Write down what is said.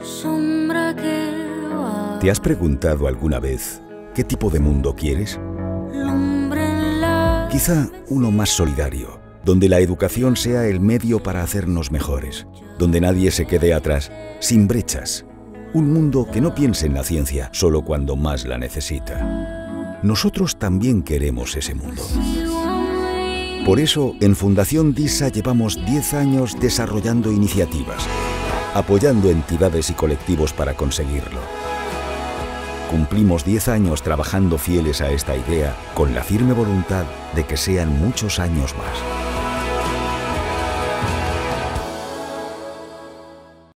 ¿Te has preguntado alguna vez qué tipo de mundo quieres? Quizá uno más solidario, donde la educación sea el medio para hacernos mejores, donde nadie se quede atrás, sin brechas. Un mundo que no piense en la ciencia solo cuando más la necesita. Nosotros también queremos ese mundo. Por eso, en Fundación DISA llevamos 10 años desarrollando iniciativas, apoyando entidades y colectivos para conseguirlo. Cumplimos 10 años trabajando fieles a esta idea, con la firme voluntad de que sean muchos años más.